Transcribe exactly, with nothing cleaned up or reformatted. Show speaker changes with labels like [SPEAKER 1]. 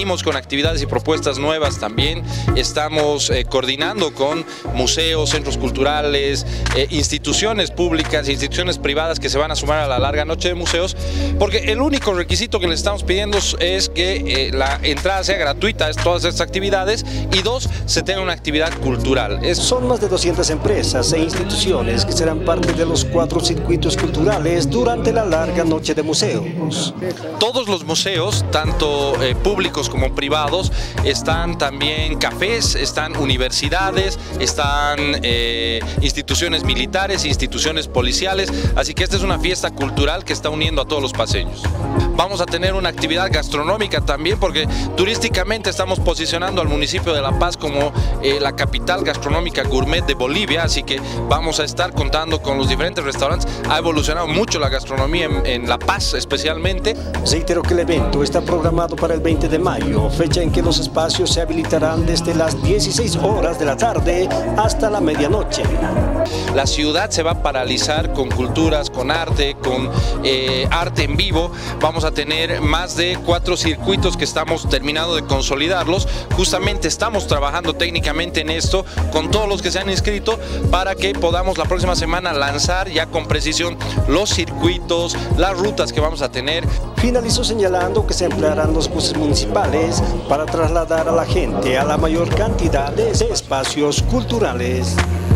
[SPEAKER 1] venimos con actividades y propuestas nuevas también. Estamos eh, coordinando con museos, centros culturales, eh, instituciones públicas, instituciones privadas que se van a sumar a la larga noche de museos, porque el único requisito que les estamos pidiendo es que eh, la entrada sea gratuita a todas estas actividades y dos, se tenga una actividad cultural. Es...
[SPEAKER 2] Son más de doscientas empresas e instituciones que serán parte de los cuatro circuitos culturales durante la larga noche de museos.
[SPEAKER 1] Todos los museos, tanto eh, públicos como privados, están también cafés, están universidades, están eh, instituciones militares, instituciones policiales, así que esta es una fiesta cultural que está uniendo a todos los paceños. Vamos a tener una actividad gastronómica también, porque turísticamente estamos posicionando al municipio de La Paz como eh, la capital gastronómica gourmet de Bolivia, así que vamos a estar contando con los diferentes restaurantes. Ha evolucionado mucho la gastronomía en, en La Paz especialmente.
[SPEAKER 2] Reitero que el evento está programado para el veinte de mayo, fecha en que los espacios se habilitarán desde las dieciséis horas de la tarde hasta la medianoche.
[SPEAKER 1] La ciudad se va a paralizar con culturas, con arte, con eh, arte en vivo. Vamos a tener más de cuatro circuitos que estamos terminando de consolidarlos. Justamente estamos trabajando técnicamente en esto con todos los que se han inscrito para que podamos la próxima semana lanzar ya con precisión los circuitos, las rutas que vamos a tener.
[SPEAKER 2] Finalizó señalando que se emplearán los buses municipales para trasladar a la gente a la mayor cantidad de espacios culturales.